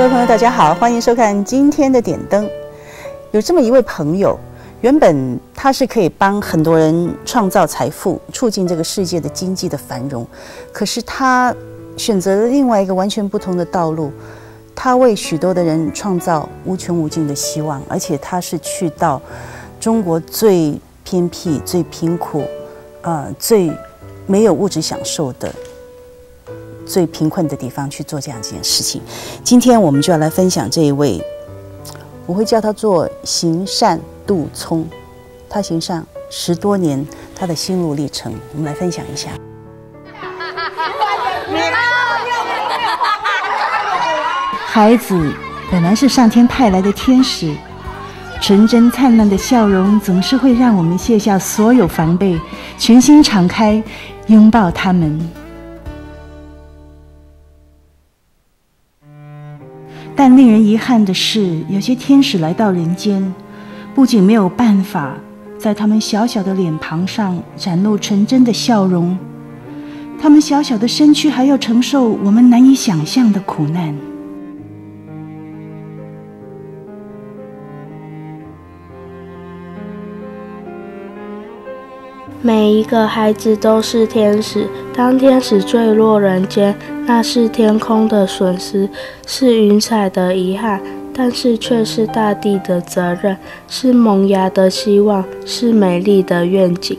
各位朋友，大家好，欢迎收看今天的点灯。有这么一位朋友，原本他是可以帮很多人创造财富，促进这个世界的经济的繁荣，可是他选择了另外一个完全不同的道路。他为许多的人创造无穷无尽的希望，而且他是去到中国最偏僻、最贫苦、最没有物质享受的、最贫困的地方去做这样一件事情。今天我们就要来分享这一位，我会叫他做行善杜聪。他行善10多年，他的心路历程，我们来分享一下。 孩子本来是上天派来的天使，纯真灿烂的笑容总是会让我们卸下所有防备，全心敞开拥抱他们。但令人遗憾的是，有些天使来到人间，不仅没有办法在他们小小的脸庞上展露纯真的笑容，他们小小的身躯还要承受我们难以想象的苦难。 每一个孩子都是天使，当天使坠落人间，那是天空的损失，是云彩的遗憾，但是却是大地的责任，是萌芽的希望，是美丽的愿景。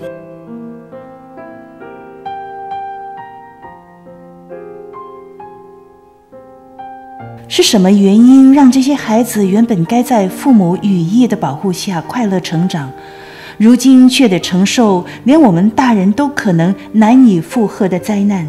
是什么原因让这些孩子原本该在父母羽翼的保护下快乐成长，如今却得承受连我们大人都可能难以负荷的灾难？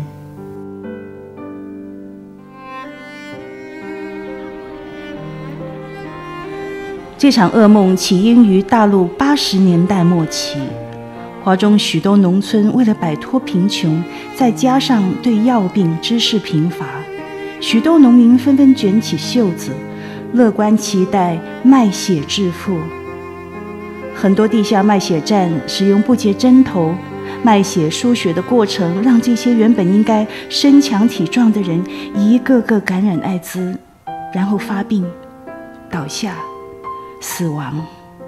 这场噩梦起因于大陆80年代末期，华中许多农村为了摆脱贫穷，再加上对药病知识贫乏，许多农民纷纷卷起袖子，乐观期待卖血致富。很多地下卖血站使用不洁针头，卖血输血的过程让这些原本应该身强体壮的人一个个感染艾滋，然后发病、倒下、死亡。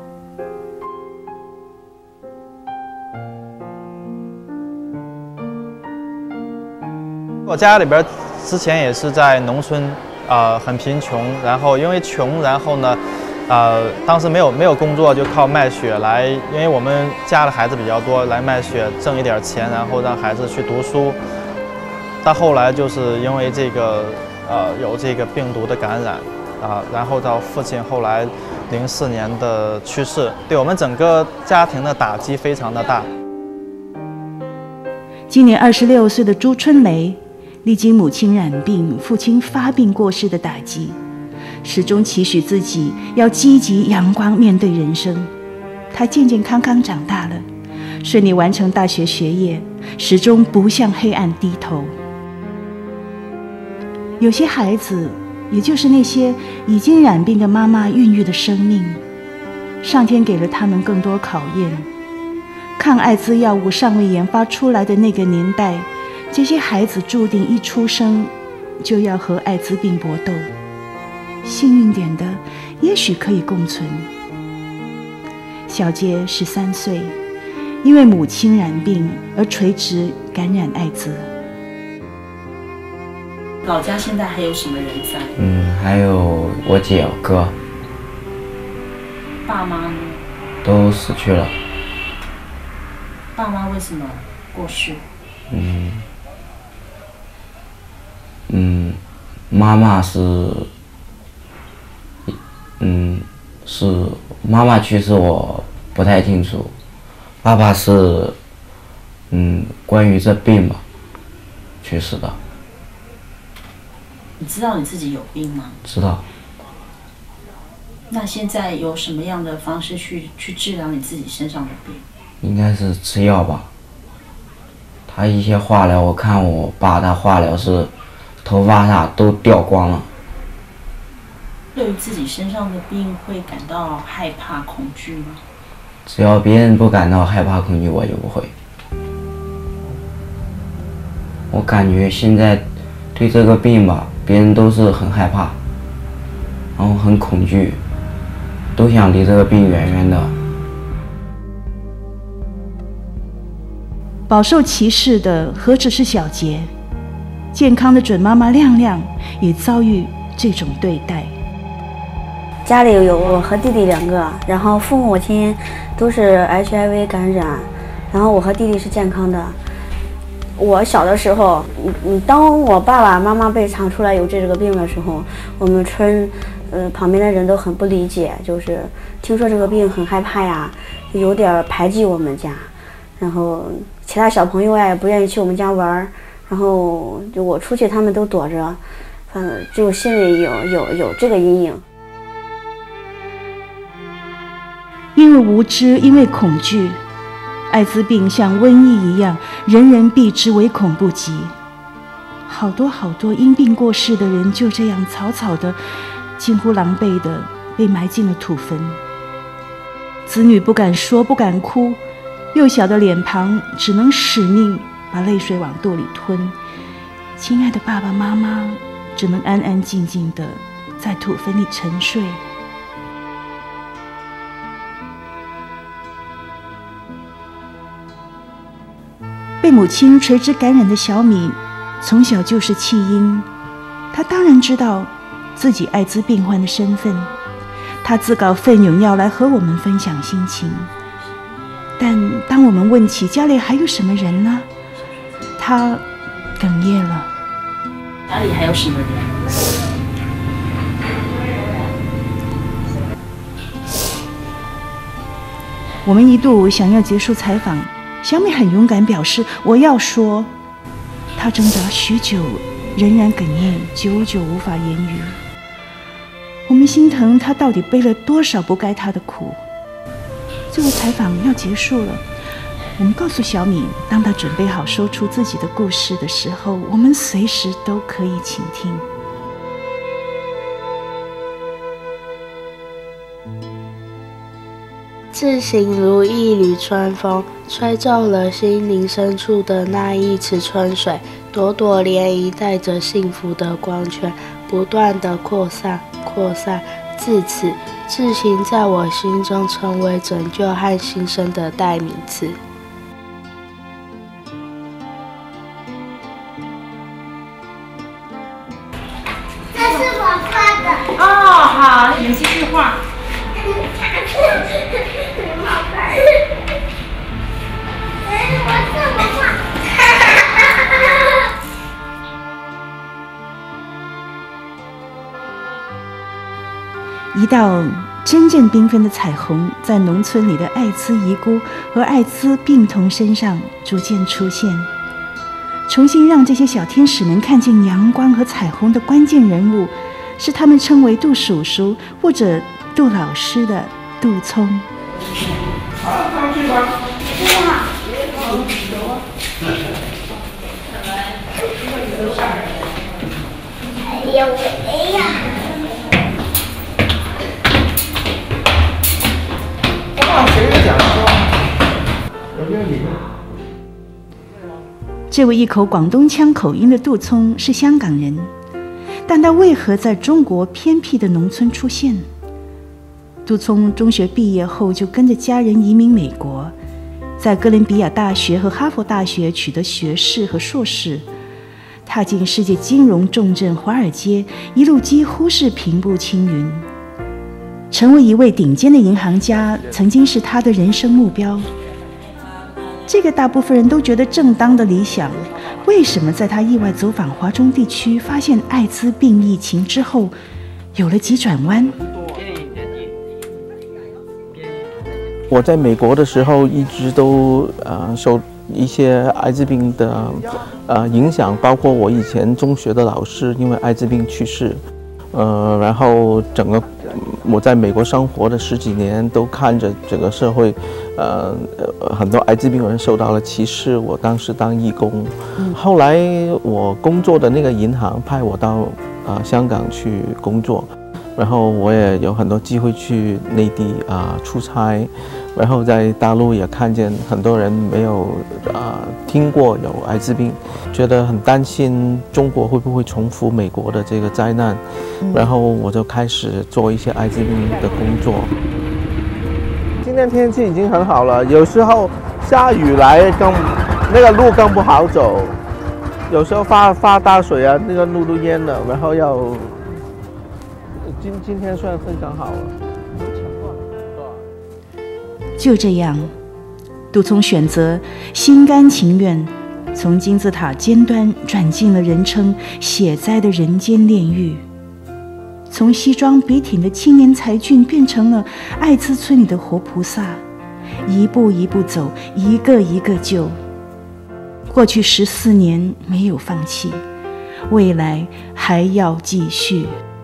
我家里边之前也是在农村，很贫穷，然后因为穷，然后呢。当时没有工作，就靠卖血来，因为我们家的孩子比较多，来卖血挣一点钱，然后让孩子去读书。到后来就是因为这个有这个病毒的感染然后到父亲后来04年的去世，对我们整个家庭的打击非常的大。 今年26岁的朱春梅，历经母亲染病、父亲发病过世的打击，始终期许自己要积极阳光面对人生。他健健康康长大了，顺利完成大学学业，始终不向黑暗低头。有些孩子，也就是那些已经染病的妈妈孕育的生命，上天给了他们更多考验。抗艾滋药物尚未研发出来的那个年代，这些孩子注定一出生就要和艾滋病搏斗。幸运点的，也许可以共存。小杰13岁，因为母亲染病而垂直感染艾滋。 老家现在还有什么人在？ 还有我姐、我哥。 爸妈呢？ 都死去了。 爸妈为什么过世？ 妈妈是妈妈去世，我不太清楚。爸爸是关于这病吧去世的。 你知道你自己有病吗？ 知道。 那现在有什么样的方式去治疗你自己身上的病？ 应该是吃药吧。他一些化疗，我看我爸他化疗是头发啥都掉光了。 对于自己身上的病会感到害怕恐惧吗？ 只要别人不感到害怕恐惧，我就不会。我感觉现在对这个病吧，别人都是很害怕， 然后很恐惧，都想离这个病远远的。 饱受歧视的何止是小杰，健康的准妈妈亮亮也遭遇这种对待。 家里有我和弟弟2个，然后父母亲都是 HIV 感染，然后我和弟弟是健康的。我小的时候，当我爸爸妈妈被查出来有这个病的时候，我们村旁边的人都很不理解，就是听说这个病很害怕呀，就有点排挤我们家，然后其他小朋友也不愿意去我们家玩，然后就我出去他们都躲着，反正就心里有这个阴影。 因为无知，因为恐惧，艾滋病像瘟疫一样，人人避之唯恐不及。好多因病过世的人就这样草草的、近乎狼狈的被埋进了土坟。子女不敢说，不敢哭，幼小的脸庞只能使命把泪水往肚里吞。亲爱的爸爸妈妈只能安安静静的在土坟里沉睡。被母亲垂直感染的小米，从小就是弃婴。她当然知道自己艾滋病患的身份，她自告奋勇要来和我们分享心情。但当我们问起家里还有什么人呢，她哽咽了。 家里还有什么人？ 我们一度想要结束采访，小米很勇敢表示我要说。她挣扎许久，仍然哽咽，久久无法言语。我们心疼她到底背了多少不该她的苦。最后采访要结束了，我们告诉小米，当她准备好说出自己的故事的时候，我们随时都可以倾听。 自行如一缕春风，吹皱了心灵深处的那一池春水，朵朵涟漪带着幸福的光圈，不断地扩散，自此，自行在我心中成为拯救和新生的代名词。 这是我画的。 哦，好，你们继续画。 一道真正缤纷的彩虹在农村里的艾滋遗孤和艾滋病童身上逐渐出现，重新让这些小天使们看见阳光和彩虹的关键人物，是他们称为杜叔叔或者杜老师的杜聪。这位一口广东腔口音的杜聪是香港人，但他为何在中国偏僻的农村出现？杜聪中学毕业后就跟着家人移民美国，在哥伦比亚大学和哈佛大学取得学士和硕士，踏进世界金融重镇华尔街，一路几乎是平步青云。成为一位顶尖的银行家曾经是他的人生目标。这个大部分人都觉得正当的理想，为什么在他意外走访华中地区，发现艾滋病疫情之后，有了急转弯？ 我在美国的时候，一直都受一些艾滋病的影响，包括我以前中学的老师因为艾滋病去世，然后整个我在美国生活的10几年，都看着整个社会，很多艾滋病人受到了歧视。我当时当义工，后来我工作的那个银行派我到香港去工作， 然后我也有很多机会去内地出差，然后在大陆也看见很多人没有听过有艾滋病，觉得很担心中国会不会重复美国的这个灾难，然后我就开始做一些艾滋病的工作。今天天气已经很好了，有时候下雨来那个路更不好走，有时候发大水啊，那个路都淹了，然后要今天算非常好了。 就这样，杜聪选择心甘情愿，从金字塔尖端转进了人称血灾的人间炼狱，从西装笔挺的青年才俊变成了艾滋村里的活菩萨，一步一步走，一个一个救。过去14年没有放弃，未来还要继续。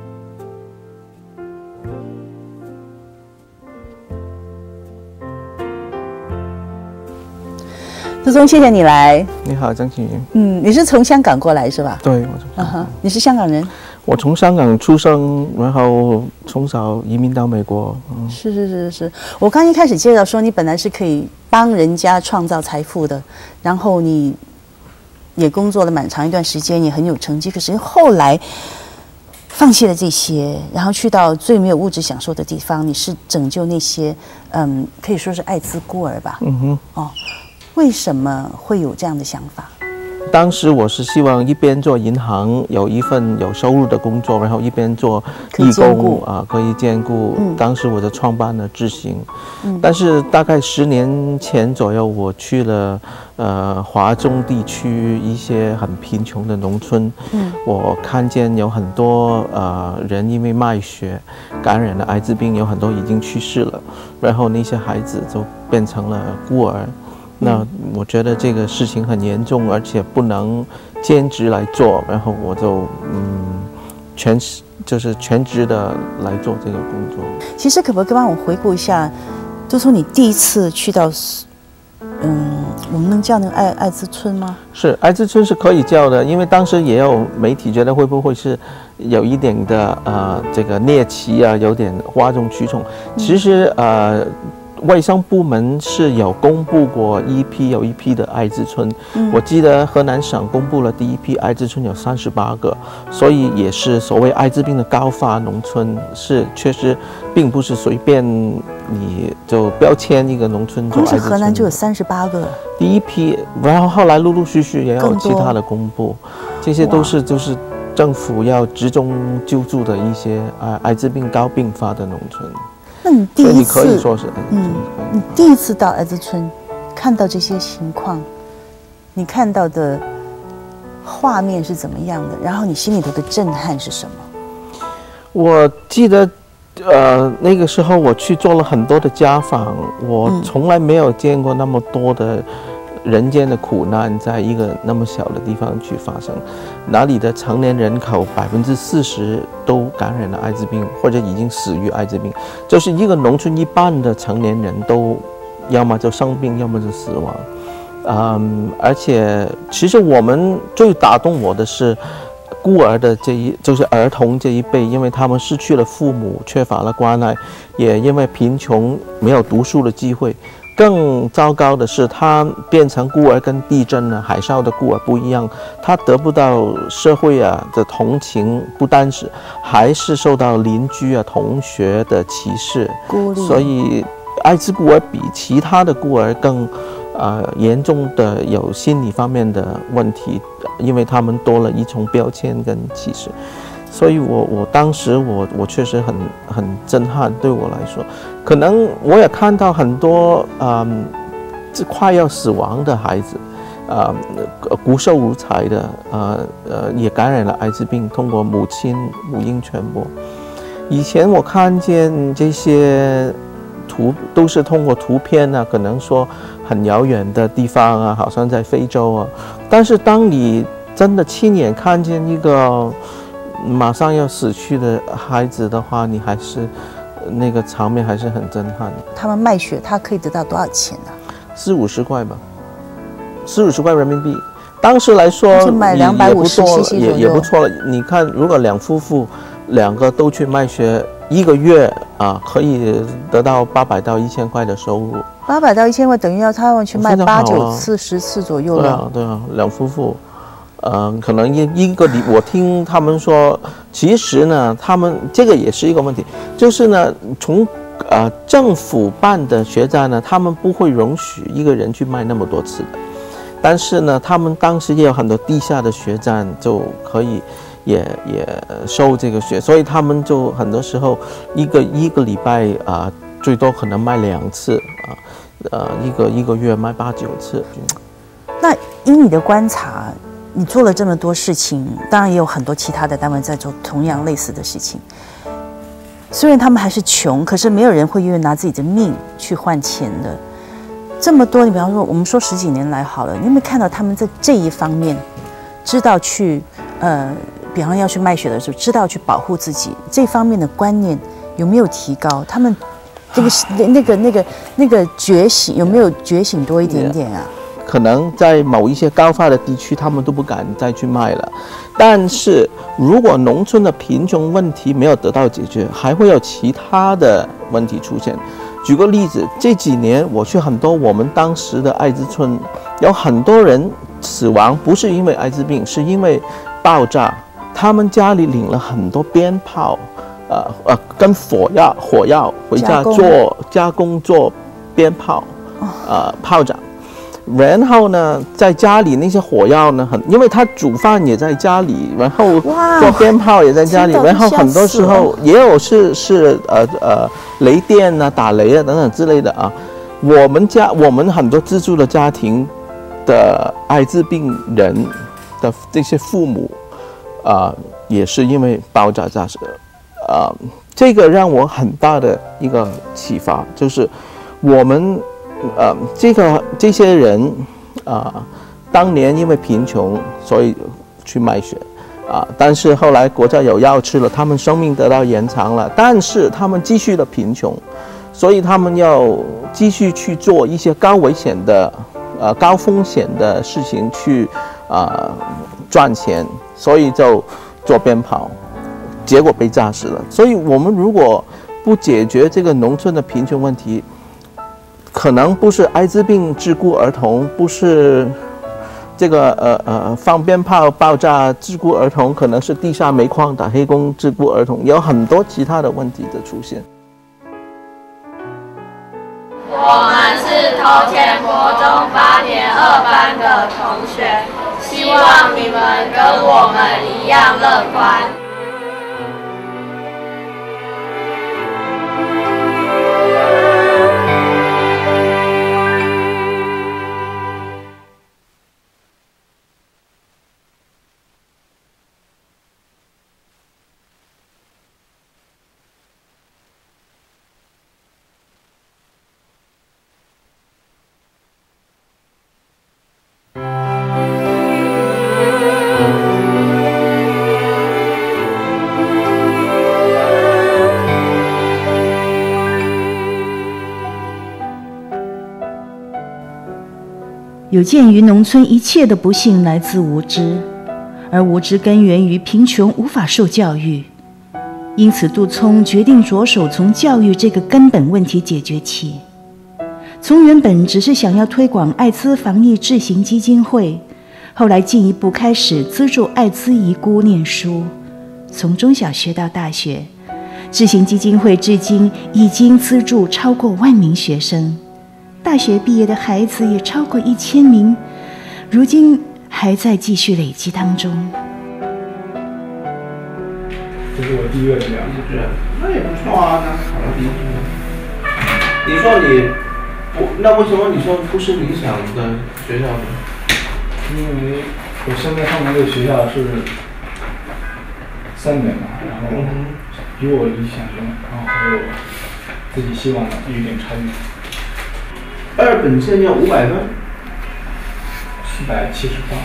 杜聪，谢谢你来。 你好，张庆云。 你是从香港过来是吧？ 对，我从香港。 你是香港人？ 我从香港出生，然后从小移民到美国。 是。我刚一开始介绍说，你本来是可以帮人家创造财富的，然后你也工作了蛮长一段时间，也很有成绩。可是后来放弃了这些，然后去到最没有物质享受的地方，你是拯救那些可以说是艾滋孤儿吧？为什么会有这样的想法？ 当时我是希望一边做银行有一份有收入的工作，然后一边做义工可以兼顾。当时我就创办了智行，但是大概10年前左右，我去了华中地区一些很贫穷的农村，我看见有很多人因为卖血感染了艾滋病，有很多已经去世了，然后那些孩子就变成了孤儿。那我觉得这个事情很严重，而且不能兼职来做，然后我就全职的来做这个工作。 其实可不可以帮我回顾一下，就说你第一次去到我们能叫那个艾滋村吗？ 是，艾滋村是可以叫的，因为当时也有媒体觉得会不会是有一点的这个猎奇啊，有点哗众取宠。其实卫生部门是有公布过有一批的艾滋村，我记得河南省公布了第一批艾滋村有38个，所以也是所谓艾滋病的高发农村，是确实并不是随便你就标签一个农村做艾滋村。 光是河南就有38个， 第一批，然后后来陆陆续续也有其他的公布，这些都是就是政府要集中救助的一些艾滋病高并发的农村。 那你第一次， 可以说是你第一次到艾滋村，看到这些情况，你看到的画面是怎么样的？然后你心里头的震撼是什么？ 我记得，那个时候我去做了很多的家访，我从来没有见过那么多的人间的苦难在一个那么小的地方去发生，哪里的成年人口40%都感染了艾滋病，或者已经死于艾滋病，就是一个农村1半的成年人都要么就生病，要么就死亡。而且其实我们最打动我的是孤儿的就是儿童这一辈，因为他们失去了父母，缺乏了关爱，也因为贫穷没有读书的机会。更糟糕的是，他变成孤儿跟地震啊、海啸的孤儿不一样，他得不到社会的同情，不单是还是受到邻居同学的歧视，所以艾滋孤儿比其他的孤儿更严重的有心理方面的问题，因为他们多了一重标签跟歧视。所以我当时我确实很震撼，对我来说，可能我也看到很多快要死亡的孩子，骨瘦如柴的，也感染了艾滋病，通过母婴传播。以前我看见这些都是通过图片可能说很遥远的地方好像在非洲但是当你真的亲眼看见一个马上要死去的孩子的话，你还是那个场面还是很震撼的。 他们卖血，他可以得到多少钱呢 ？40-50块吧，40-50块人民币。当时来说就买250cc左右， 也不错了。你看，如果2夫妇 2个都去卖血，1个月可以得到800到1000块的收入。 800到1000块等于要他们去卖8、9次、10次左右了。 对啊，2夫妇，可能一个我听他们说，其实呢，他们这个也是一个问题，就是呢，从政府办的血站呢，他们不会容许一个人去卖那么多次的。但是呢，他们当时也有很多地下的血站，就可以也收这个血，所以他们就很多时候一个礼拜最多可能卖2次一个月卖8、9次。 那以你的观察，你做了这么多事情，当然也有很多其他的单位在做同样类似的事情。虽然他们还是穷，可是没有人会愿意拿自己的命去换钱的。这么多，你比方说，我们说10几年来好了，你有没有看到他们在这一方面知道去比方要去卖血的时候，知道去保护自己这方面的观念有没有提高？他们那个觉醒有没有觉醒多一点点啊？ 可能在某一些高发的地区，他们都不敢再去卖了。但是如果农村的贫穷问题没有得到解决，还会有其他的问题出现。举个例子，这几年我去很多我们当时的艾滋村，有很多人死亡，不是因为艾滋病，是因为爆炸。他们家里领了很多鞭炮，跟火药回家加工做鞭炮，炮仗。然后呢，在家里那些火药呢，因为他煮饭也在家里，然后做鞭炮也在家里，然后很多时候也有是雷电啊、打雷啊等等之类的啊。我们很多自住的家庭的艾滋病人的这些父母也是因为爆炸炸死的。这个让我很大的一个启发，就是我们这些人当年因为贫穷，所以去卖血但是后来国家有药吃了，他们生命得到延长了，但是他们继续的贫穷，所以他们要继续去做一些高危险的高风险的事情去赚钱，所以就做鞭炮，结果被炸死了。所以我们如果不解决这个农村的贫穷问题，可能不是艾滋病桎梏儿童，不是这个放鞭炮爆炸桎梏儿童，可能是地下煤矿打黑工桎梏儿童，有很多其他的问题的出现。 我们是头前国中8.2班的同学，希望你们跟我们一样乐观。 有鉴于农村一切的不幸来自无知，而无知根源于贫穷，无法受教育，因此杜聪决定着手从教育这个根本问题解决起。从原本只是想要推广艾滋防疫智行基金会，后来进一步开始资助艾滋遗孤念书，从中小学到大学，智行基金会至今已经资助超过1万名学生，大学毕业的孩子也超过1000名，如今还在继续累积当中。 这是我第1个的了解， 那也不错啊，那考了第1名。你说那为什么你说不是理想的学校呢？ 因为我现在上的这个学校是3年嘛，然后比我理想中，然后还有自己希望的有点差距。 2本线要500分 ，478。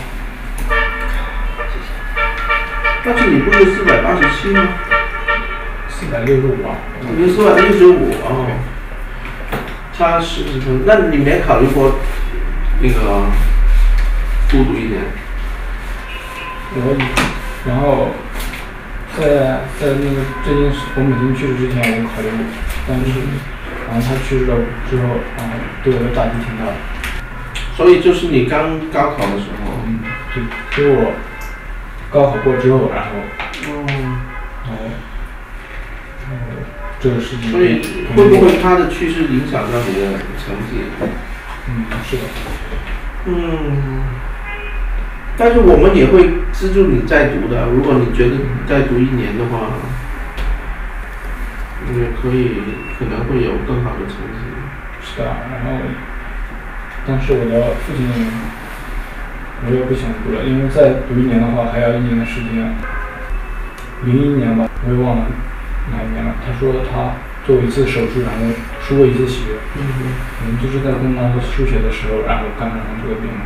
但是你不是487吗 ？465啊。 你是465啊，差40分。那你没考虑过那个孤独一点？ 然后在那个最近我母亲去世之前，我考虑过，但是然后她去世了之后，对我的打击挺大的。 所以就是你刚高考的时候， 就我高考过之后，然后这个事情。 所以会不会他的去世影响到你的成绩？ 是的。 但是我们也会资助你再读的，如果你觉得再读1年的话，你也可能会有更好的成绩。 是的，然后，但是我的父亲，我也不想读了，因为再读1年的话还要1年的时间。01年吧，我也忘了哪一年了。他说他做过一次手术，然后输过一次血。就是在跟他输血的时候，然后赶上这个病了。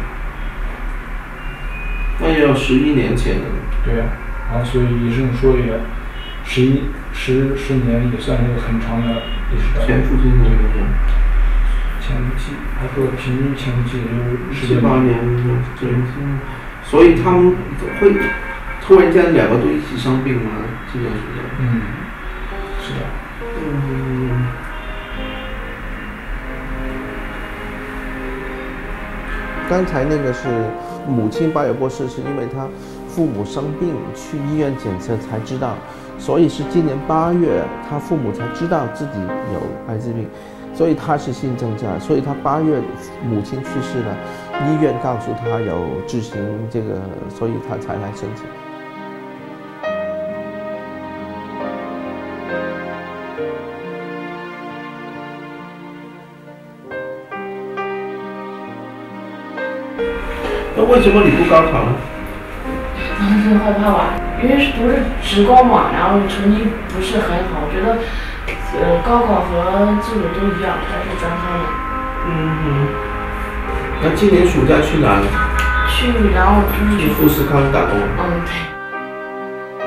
那也有11年前了。 对呀，然后所以医生说也10年也算是一个很长的历史。 前夫今年多少？ 前夫期，他说平均前夫期也就是 7、8年，对。所以他们会突然间2个都一起生病吗？这个是的。 是的。 刚才那个是母亲8月过世，是因为她父母生病去医院检测才知道，所以是今年8月她父母才知道自己有艾滋病，所以她是新增加，所以她8月母亲去世了，医院告诉她有执行这个，所以她才来申请。 那为什么你不高考呢？ 当时害怕吧，因为是读的职高嘛，然后成绩不是很好，我觉得，高考和自主都一样，它是专科嘛。 那今年暑假去哪里？ 然后去富士康打工。 对。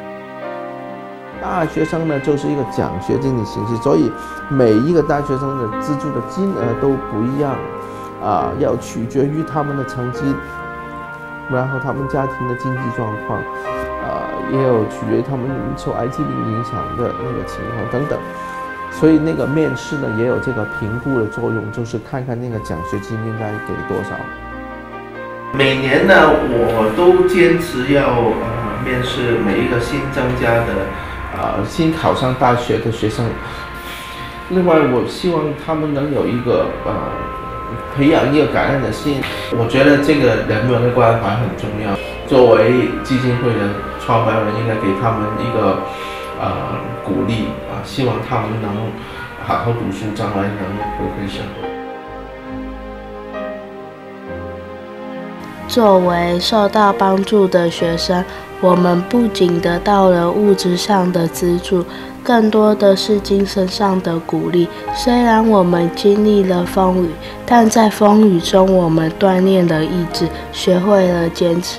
大学生呢，就是一个奖学金的形式，所以每一个大学生的资助的金额都不一样。要取决于他们的成绩，然后他们家庭的经济状况，也有取决于他们受艾滋病影响的那个情况等等。所以那个面试呢，也有这个评估的作用，就是看看那个奖学金应该给多少。 每年呢，我都坚持要面试每一个新增加的新考上大学的学生。另外，我希望他们能有一个培养一个感恩的心，我觉得这个人文的关怀很重要。作为基金会的创办人，应该给他们一个鼓励希望他们能好好读书，将来能回馈社会。 作为受到帮助的学生，我们不仅得到了物质上的资助，更多的是精神上的鼓励。虽然我们经历了风雨，但在风雨中我们锻炼了意志，学会了坚持。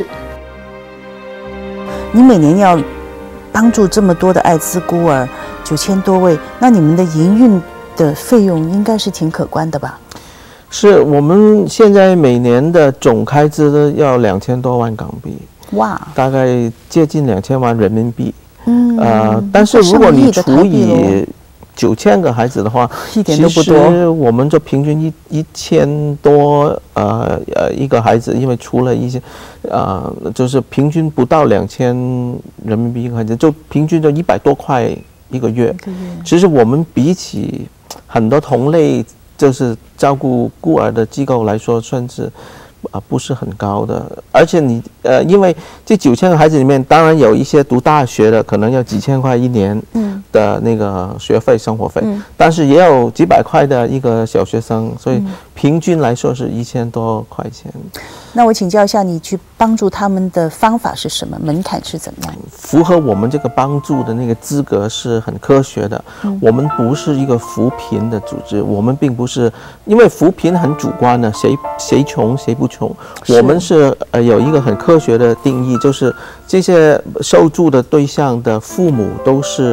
你每年要帮助这么多的艾滋孤儿9000多位，那你们的营运的费用应该是挺可观的吧？ 是，我们现在每年的总开支要2000多万港币， 哇， 大概接近2000万人民币。但是如果你除以9000个孩子的话， 一点都不多。 其实我们就平均1000多一个孩子，因为除了一些就是平均不到2000人民币一个孩子，就平均就100多块一个月。其实我们比起很多同类就是照顾孤儿的机构来说，算是不是很高的。而且你因为这9000个孩子里面，当然有一些读大学的，可能要几千块一年的那个学费、生活费，但是也有几百块的一个小学生，所以平均来说是1000多块钱。 那我请教一下，你去帮助他们的方法是什么？门槛是怎么样？ 符合我们这个帮助的那个资格是很科学的。我们不是一个扶贫的组织，我们并不是，因为扶贫很主观的，谁穷谁不穷。我们是有一个很科学的定义，就是这些受助的对象的父母都是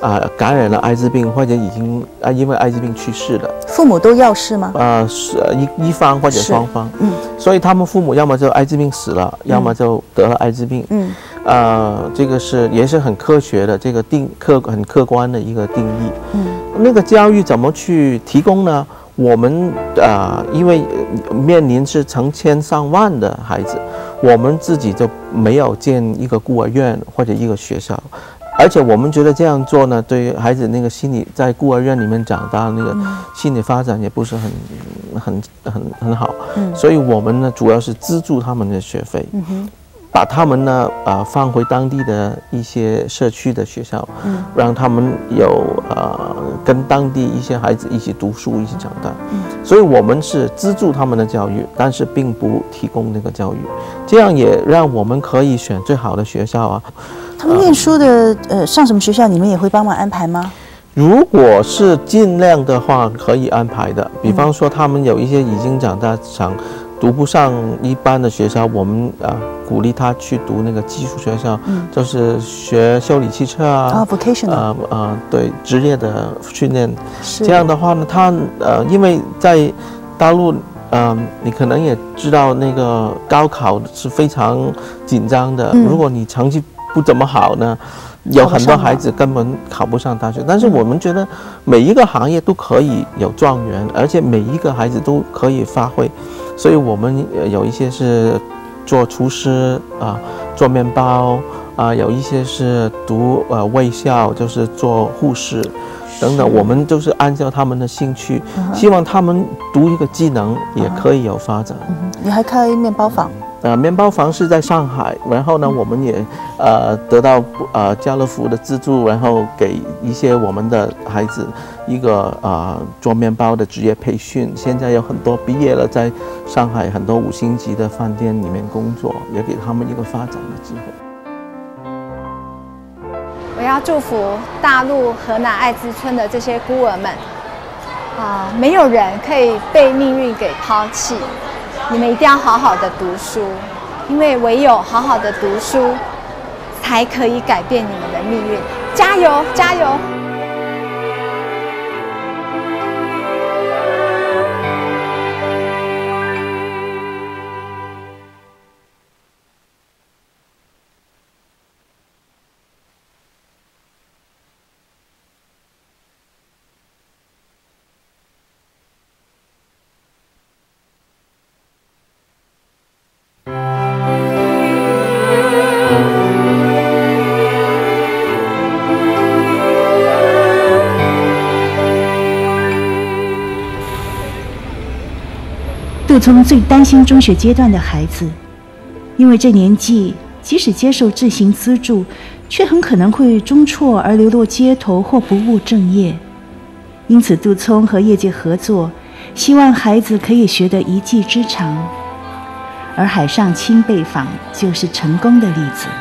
感染了艾滋病，或者已经因为艾滋病去世了。 父母都要是吗？ 是一方或者双方。所以他们父母要么就艾滋病死了，要么就得了艾滋病。这个也是很科学的，这个很客观的一个定义。那个教育怎么去提供呢？我们因为面临是成千上万的孩子，我们自己就没有建一个孤儿院或者一个学校，而且我们觉得这样做呢，对于孩子那个心理在孤儿院里面长大那个心理发展也不是很好，所以我们呢主要是资助他们的学费。把他们呢放回当地的一些社区的学校，让他们有跟当地一些孩子一起读书，一起长大。所以我们是资助他们的教育，但是并不提供那个教育，这样也让我们可以选最好的学校啊。 他们念书的上什么学校，你们也会帮忙安排吗？ 如果是尽量的话，可以安排的。比方说，他们有一些已经长大读不上一般的学校，我们鼓励他去读那个技术学校，就是学修理汽车 vocational， 对，职业的训练。这样的话呢，他因为在大陆，你可能也知道那个高考是非常紧张的，如果你成绩不怎么好呢，有很多孩子根本考不上大学。但是我们觉得每一个行业都可以有状元，而且每一个孩子都可以发挥。所以我们有一些是做厨师做面包有一些是读卫校，就是做护士等等。我们就是按照他们的兴趣，希望他们读一个技能也可以有发展。 你还开面包坊？ 面包房是在上海，然后呢，我们也得到家乐福的资助，然后给一些我们的孩子一个做面包的职业培训。现在有很多毕业了，在上海很多5星级的饭店里面工作，也给他们一个发展的机会。 我要祝福大陆河南艾滋村的这些孤儿们没有人可以被命运给抛弃。你们一定要好好的读书，因为唯有好好的读书，才可以改变你们的命运。加油，加油！ 杜聪最担心中学阶段的孩子，因为这年纪即使接受自行资助，却很可能会中辍而流落街头或不务正业。因此，杜聪和业界合作，希望孩子可以学得一技之长。而海上青贝坊就是成功的例子。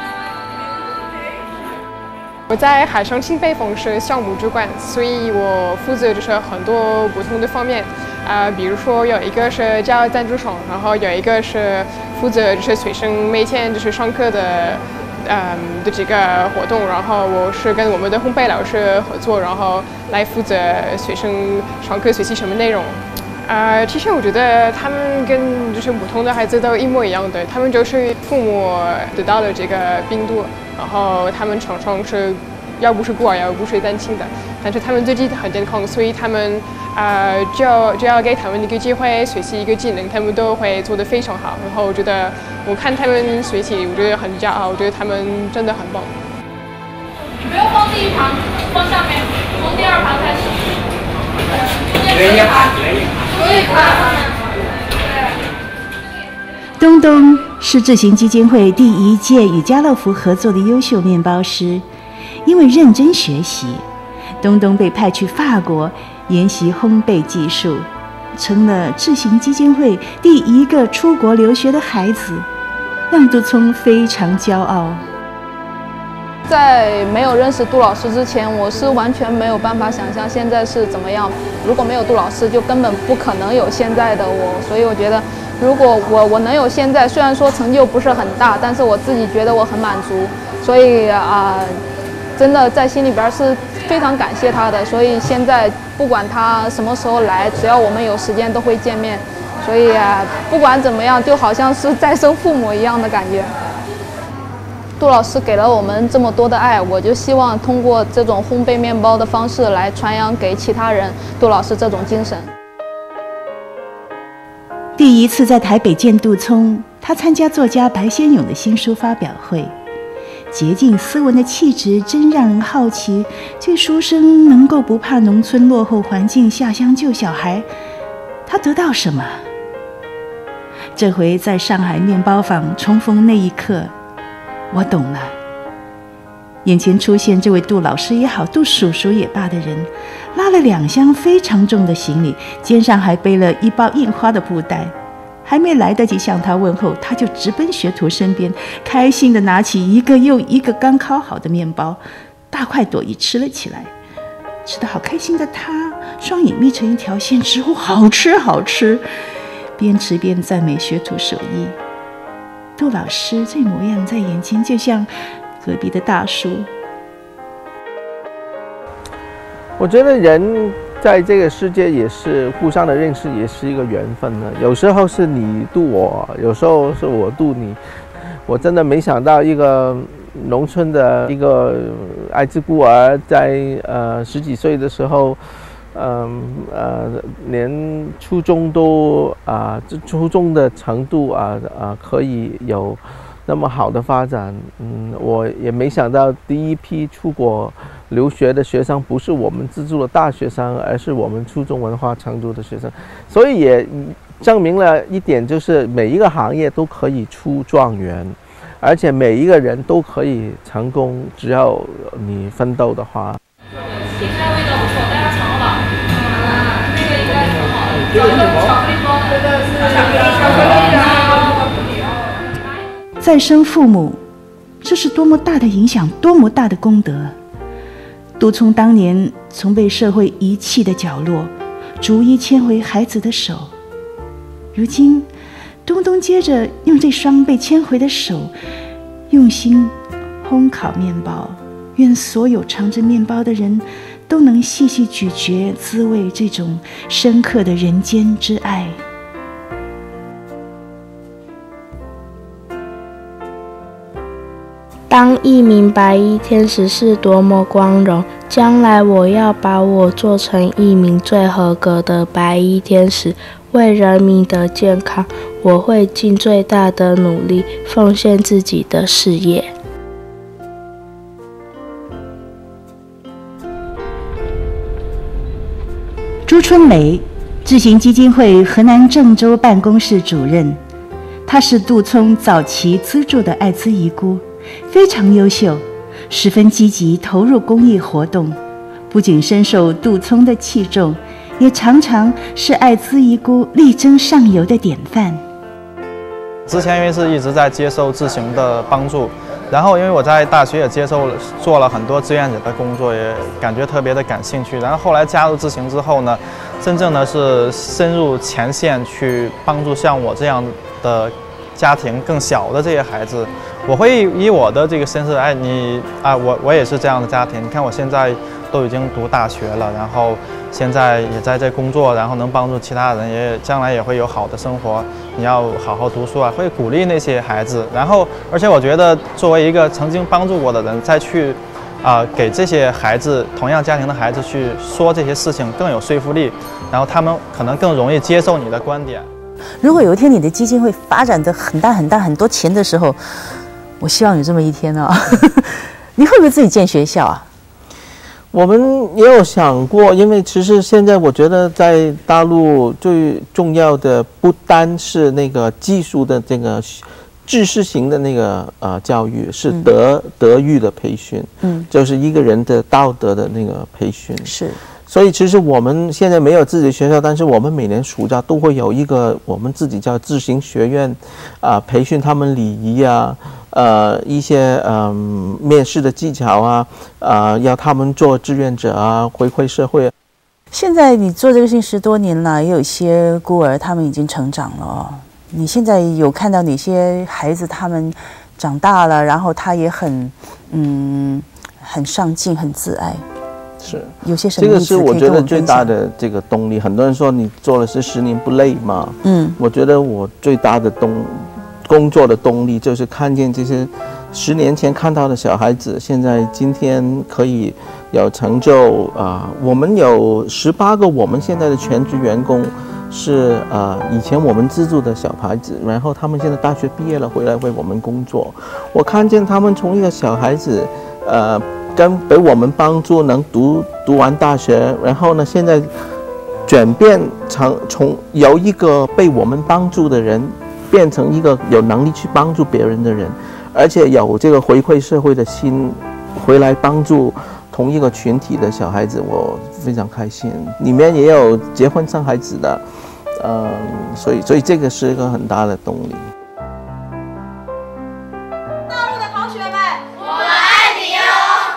我在海上青贝坊是项目主管，所以我负责就是很多不同的方面。比如说有一个是教赞助商，然后有一个是负责就是学生每天就是上课的这个活动，然后我是跟我们的烘焙老师合作，然后来负责学生上课学习什么内容。其实我觉得他们跟就是普通的孩子都一模一样的，他们就是父母得到了这个病毒，然后他们常常是要不是孤儿，要不是单亲的，但是他们最近很健康，所以他们就要给他们一个机会学习一个技能，他们都会做得非常好。然后我觉得我看他们学习，我觉得很骄傲，我觉得他们真的很棒。 你不用放第一盘，放下面，从第2盘开始。 东东是智行基金会第1届与家乐福合作的优秀面包师，因为认真学习，东东被派去法国研习烘焙技术，成了智行基金会第1个出国留学的孩子，让杜聪非常骄傲。 在没有认识杜老师之前，我是完全没有办法想象现在是怎么样。如果没有杜老师，就根本不可能有现在的我。所以我觉得，如果我能有现在，虽然说成就不是很大，但是我自己觉得我很满足。所以真的在心里边是非常感谢他的，所以现在不管他什么时候来，只要我们有时间都会见面。所以不管怎么样，就好像是再生父母一样的感觉。杜老师给了我们这么多的爱，我就希望通过这种烘焙面包的方式来传扬给其他人杜老师这种精神。 第一次在台北见杜聪，他参加作家白先勇的新书发表会。洁净斯文的气质真让人好奇，这书生能够不怕农村落后环境下乡救小孩，他得到什么？这回在上海面包坊重逢那一刻，我懂了。眼前出现这位杜老师也好，杜叔叔也罢的人，拉了2箱非常重的行李，肩上还背了1包印花的布袋。还没来得及向他问候，他就直奔学徒身边，开心地拿起一个又一个刚烤好的面包，大快朵颐吃了起来。吃得好开心的他，双眼眯成一条线，直呼好吃好吃，边吃边赞美学徒手艺。杜老师这模样在眼前，就像隔壁的大叔。 我觉得人在这个世界也是互相的认识，也是一个缘分呢。有时候是你渡我，有时候是我渡你。我真的没想到，一个农村的一个艾滋孤儿，在10几岁的时候，连初中都初中的程度可以有那么好的发展。我也没想到第一批出国留学的学生不是我们资助的大学生，而是我们初中文化程度的学生，所以也证明了一点，就是每一个行业都可以出状元，而且每一个人都可以成功，只要你奋斗的话。 现在味道不错，大家尝了吧？那个应该挺好的，找一个巧克力包，这个是巧克力啊。 再生父母，这是多么大的影响，多么大的功德。杜聪当年从被社会遗弃的角落，逐一牵回孩子的手，如今东东接着用这双被牵回的手，用心烘烤面包。愿所有尝着面包的人都能细细咀嚼滋味这种深刻的人间之爱。 当一名白衣天使是多么光荣！将来我要把我做成一名最合格的白衣天使，为人民的健康，我会尽最大的努力，奉献自己的事业。 朱春梅，智行基金会河南郑州办公室主任，她是杜聪早期资助的艾滋遗孤，非常优秀，十分积极投入公益活动，不仅深受杜聪的器重，也常常是艾滋遗孤力争上游的典范。 之前因为是一直在接受智行的帮助，然后因为我在大学也做了很多志愿者的工作，也感觉特别的感兴趣。然后后来加入智行之后呢，真正的是深入前线去帮助像我这样的家庭更小的这些孩子。我会以我的这个身世，我也是这样的家庭。你看我现在都已经读大学了，然后现在也在这工作，然后能帮助其他人，也将来也会有好的生活。你要好好读书啊，会鼓励那些孩子。然后，而且我觉得作为一个曾经帮助过的人，再去给这些孩子，同样家庭的孩子去说这些事情更有说服力，然后他们可能更容易接受你的观点。 如果有一天你的基金会发展得很大很大很多钱的时候，我希望有这么一天啊！你会不会自己建学校啊？ 我们也有想过，因为其实现在我觉得在大陆最重要的不单是那个技术的这个知识型的那个教育，是德育的培训，就是一个人的道德的那个培训。 是。 所以其实我们现在没有自己的学校，但是我们每年暑假都会有一个我们自己叫智行学院，培训他们礼仪啊，一些面试的技巧啊，要他们做志愿者啊，回馈社会。 现在你做这个事情10多年了，也有一些孤儿他们已经成长了哦。你现在有看到哪些孩子他们长大了，然后他也很上进，很自爱？ 是有些什么这个是例子可以我觉得最跟我们分享？ 大的这个动力。很多人说你做了10年不累吗？我觉得我最大的工作的动力就是看见这些10年前看到的小孩子，现在今天可以有成就我们有18个我们现在的全职员工是以前我们资助的小孩子，然后他们现在大学毕业了回来为我们工作。我看见他们从一个小孩子被我们帮助能读完大学，然后呢现在转变从由一个被我们帮助的人变成一个有能力去帮助别人的人，而且有这个回馈社会的心，回来帮助同一个群体的小孩子，我非常开心。里面也有结婚生孩子的，所以这个是一个很大的动力。 大陆的同学们，我们爱你哟！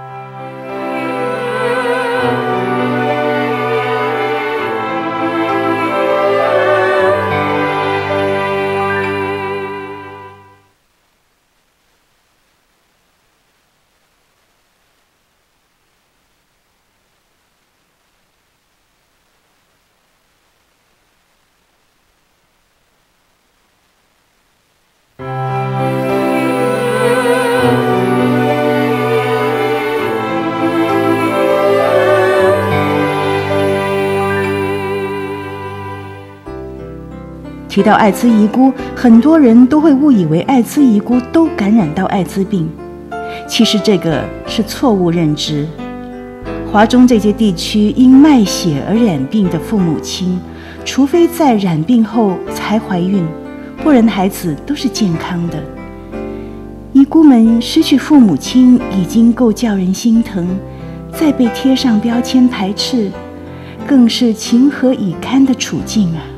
提到艾滋遗孤，很多人都会误以为艾滋遗孤都感染到艾滋病，其实这个是错误认知。华中这些地区因卖血而染病的父母亲，除非在染病后才怀孕，不然孩子都是健康的。遗孤们失去父母亲已经够叫人心疼，再被贴上标签排斥，更是情何以堪的处境啊！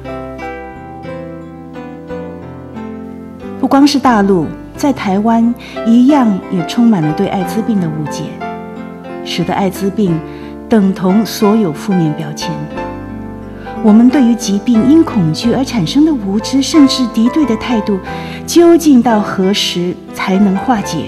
不光是大陆，在台湾一样也充满了对艾滋病的误解，使得艾滋病等同所有负面标签。我们对于疾病因恐惧而产生的无知甚至敌对的态度，究竟到何时才能化解？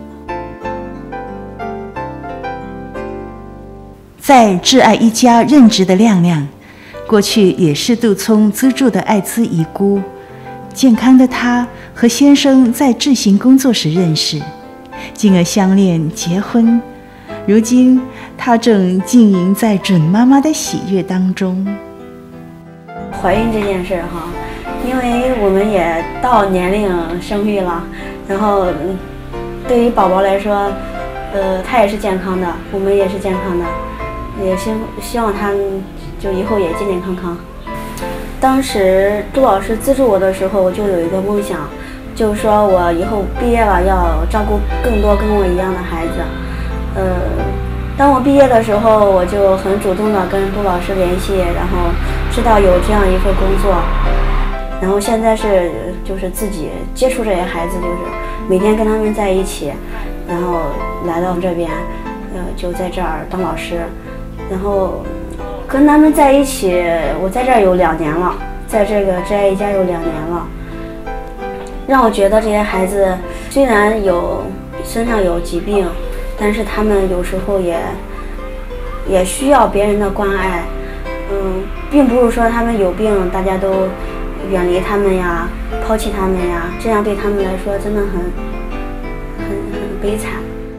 在挚爱一家任职的亮亮，过去也是杜聪资助的艾滋遗孤。健康的他和先生在智行工作时认识，进而相恋结婚。如今他正经营在准妈妈的喜悦当中。 怀孕这件事哈，因为我们也到年龄生育了，然后对于宝宝来说，他也是健康的，我们也是健康的，也希望他就以后也健健康康。当时杜老师资助我的时候，我就有一个梦想，就是说我以后毕业了要照顾更多跟我一样的孩子。当我毕业的时候，我就很主动的跟杜老师联系，然后知道有这样一份工作，然后现在就是自己接触这些孩子，就是每天跟他们在一起，然后来到这边，就在这儿当老师，然后跟他们在一起，我在这儿有2年了，在这个挚爱一家有2年了，让我觉得这些孩子虽然身上有疾病，但是他们有时候也需要别人的关爱，并不是说他们有病大家都远离他们呀，抛弃他们呀，这样对他们来说真的很悲惨。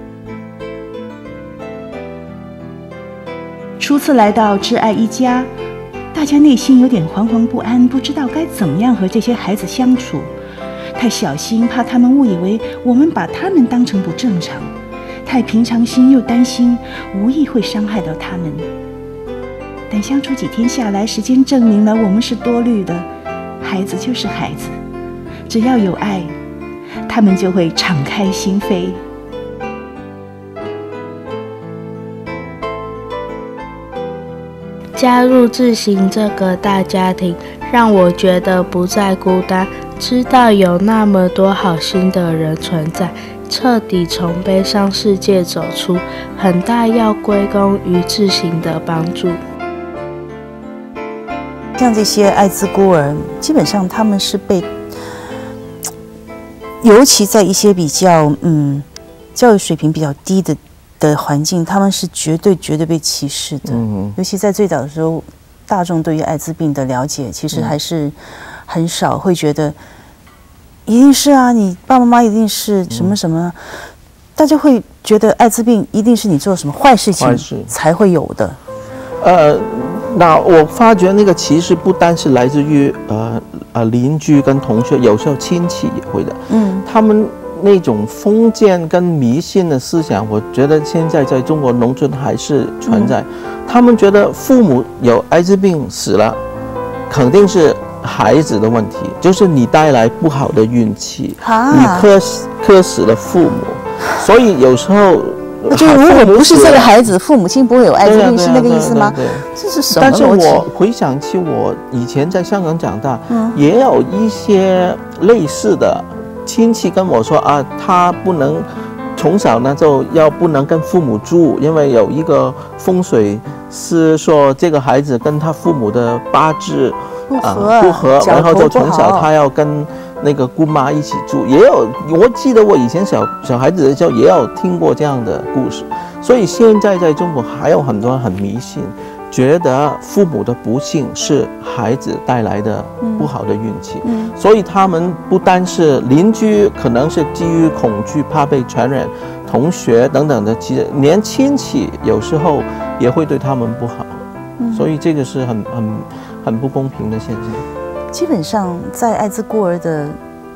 初次来到挚爱一家，大家内心有点惶惶不安，不知道该怎么样和这些孩子相处，太小心，怕他们误以为我们把他们当成不正常，太平常心又担心无意会伤害到他们。但相处几天下来，时间证明了我们是多虑的，孩子就是孩子，只要有爱，他们就会敞开心扉。 加入智行这个大家庭，让我觉得不再孤单，知道有那么多好心的人存在，彻底从悲伤世界走出，很大要归功于智行的帮助。 像这些艾滋孤儿，基本上他们是被，尤其在一些比较教育水平比较低的的环境，他们是绝对被歧视的。尤其在最早的时候，大众对于艾滋病的了解其实还是很少，会觉得一定是啊，你爸爸妈妈一定是什么什么，大家会觉得艾滋病一定是你做什么坏事情才会有的。 那我发觉那个歧视不单是来自于邻居跟同学，有时候亲戚也会的。他们那种封建跟迷信的思想，我觉得现在在中国农村还是存在。他们觉得父母有艾滋病死了，肯定是孩子的问题，就是你带来不好的运气，你克死了父母，所以有时候。 就如果不是这个孩子，父母亲不会有艾滋病，是那个意思吗？这是什么逻辑？ 但是我回想起我以前在香港长大，也有一些类似的亲戚跟我说啊，他不能从小呢就要不能跟父母住，因为有一个风水是说这个孩子跟他父母的八字不合，然后就从小他要跟那个姑妈一起住。也有，我记得我以前小孩子的时候也有听过这样的故事。所以现在在中国还有很多人很迷信，觉得父母的不幸是孩子带来的不好的运气。所以他们不单是邻居，可能是基于恐惧怕被传染，同学等等的，其实连亲戚有时候也会对他们不好。所以这个是很不公平的现象。 基本上在艾滋孤儿的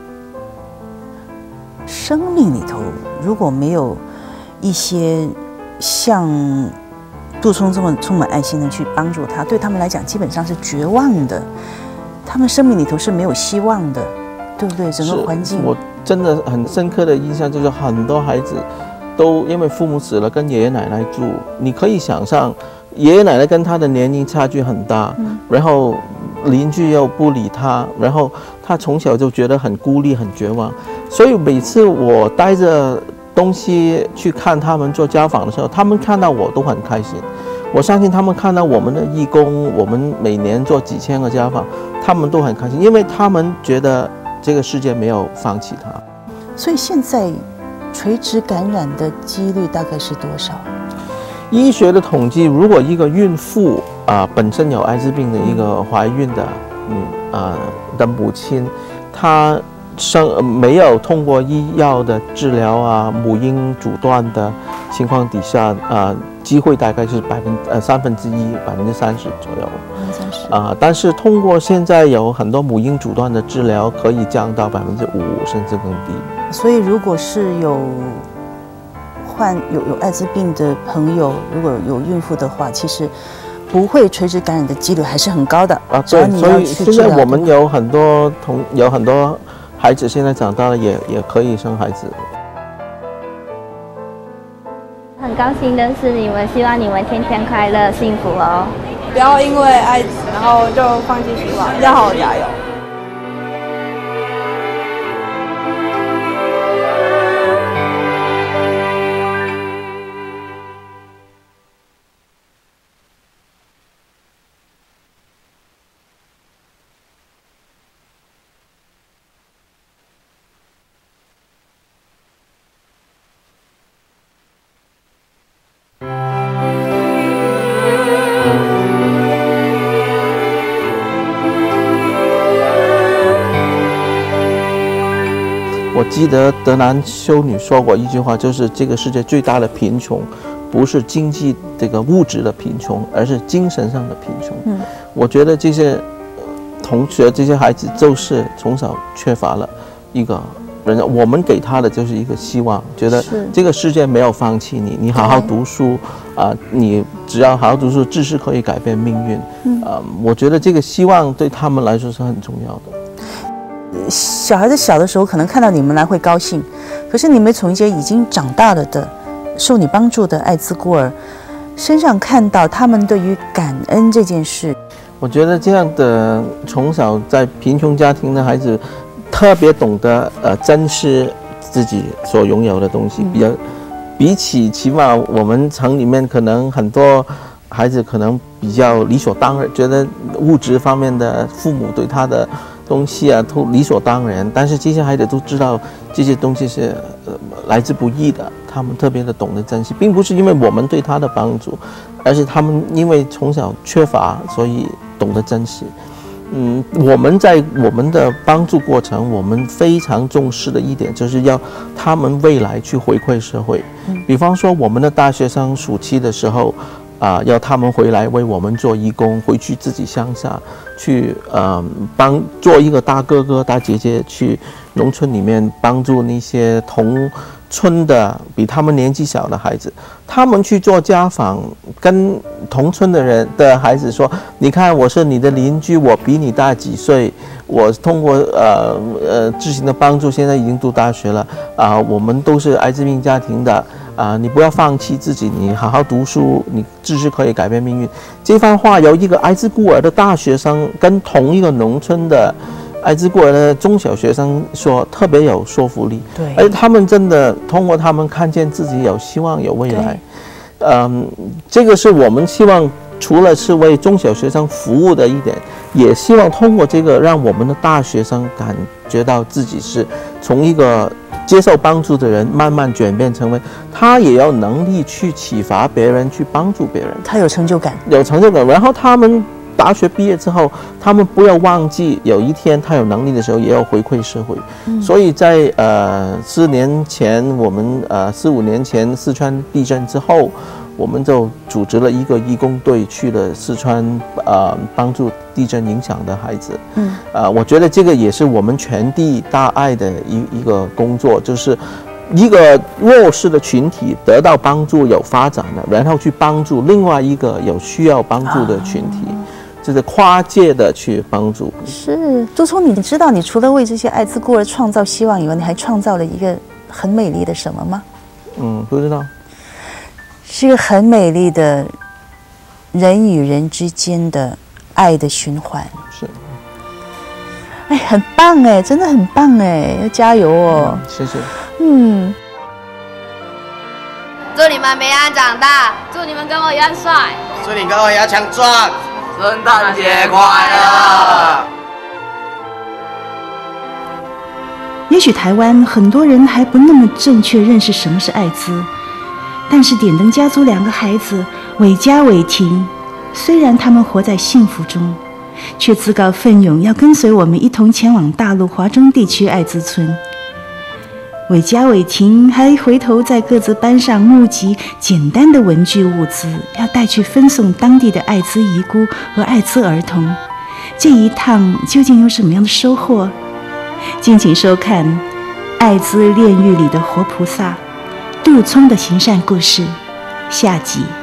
生命里头，如果没有一些像杜聪这么充满爱心的去帮助他，对他们来讲基本上是绝望的，他们生命里头是没有希望的，对不对？整个环境， 我真的很深刻的印象就是很多孩子都因为父母死了跟爷爷奶奶住，你可以想象爷爷奶奶跟他的年龄差距很大，然后邻居又不理他，然后他从小就觉得很孤立很绝望。所以每次我带着东西去看他们做家访的时候，他们看到我都很开心。我相信他们看到我们的义工，我们每年做几千个家访，他们都很开心，因为他们觉得这个世界没有放弃他。 所以现在垂直感染的几率大概是多少？ 医学的统计，如果一个孕妇本身有艾滋病的一个怀孕的的母亲，她没有通过医药的治疗母婴阻断的情况底下机会大概是1/3%，30%左右。但是通过现在有很多母婴阻断的治疗，可以降到5%甚至更低。所以如果是有艾滋病的朋友，如果有孕妇的话，其实不会垂直感染的几率还是很高的。 对，所以现在我们有很多孩子现在长大了也可以生孩子。 很高兴认识你们，希望你们天天快乐幸福哦！ 不要因为艾滋然后就放弃希望，要好好加油。 我记得德兰修女说过一句话，就是这个世界最大的贫穷不是经济这个物质的贫穷，而是精神上的贫穷。我觉得这些同学这些孩子就是从小缺乏了一个人，我们给他的就是一个希望，觉得这个世界没有放弃你，你好好读书你只要好好读书，知识可以改变命运。我觉得这个希望对他们来说是很重要的。 小孩子小的时候可能看到你们来会高兴，可是你们从一些已经长大了的受你帮助的艾滋孤儿身上看到他们对于感恩这件事。 我觉得这样的从小在贫穷家庭的孩子特别懂得珍视自己所拥有的东西，比起码我们城里面可能很多孩子可能比较理所当然，觉得物质方面的父母对他的东西都理所当然，但是这些孩子都知道这些东西是来之不易的， 他们特别的懂得珍惜，并不是因为我们对他的帮助，而是他们因为从小缺乏，所以懂得珍惜。我们在我们的帮助过程，我们非常重视的一点就是要他们未来去回馈社会。比方说我们的大学生暑期的时候，要他们回来为我们做义工，回去自己乡下去做一个大哥哥大姐姐，去农村里面帮助那些同村的比他们年纪小的孩子，他们去做家访，跟同村的孩子说，你看我是你的邻居，我比你大几岁，我通过知行的帮助现在已经读大学了，我们都是艾滋病家庭的，你不要放弃自己，你好好读书，你知识可以改变命运。这番话由一个艾滋孤儿的大学生跟同一个农村的艾滋孤儿的中小学生说，特别有说服力。对，而他们真的通过他们看见自己有希望有未来。这个是我们希望除了是为中小学生服务的一点，也希望通过这个让我们的大学生感觉到自己是从一个接受帮助的人慢慢转变成为他也有能力去启发别人，去帮助别人， 他有成就感， 然后他们大学毕业之后，他们不要忘记有一天他有能力的时候也要回馈社会。所以在4年前，我们4、5年前四川地震之后，我们就组织了一个义工队去了四川，帮助地震影响的孩子。我觉得这个也是我们全地大爱的一个工作，就是一个弱势的群体得到帮助有发展的，然后去帮助另外一个有需要帮助的群体。就是跨界的去帮助。 是，朱聪，你知道你除了为这些艾滋孤儿创造希望以外，你还创造了一个很美丽的什么吗？ 不知道。 是一个很美丽的人与人之间的爱的循环。 是。 哎，很棒哎，真的很棒哎，要加油哦！ 谢谢。 祝你们平安长大，祝你们跟我一样帅， 祝你跟我一样强壮。圣诞节快乐！ 也许台湾很多人还不那么正确认识什么是艾滋，但是点灯家族2个孩子伟嘉、伟婷，虽然他们活在幸福中，却自告奋勇要跟随我们一同前往大陆华中地区艾滋村。伟嘉、伟婷还回头在各自班上募集简单的文具物资，要带去分送当地的艾滋遗孤和艾滋儿童。这一趟究竟有什么样的收获？敬请收看《艾滋炼狱里的活菩萨》杜聪的行善故事下集。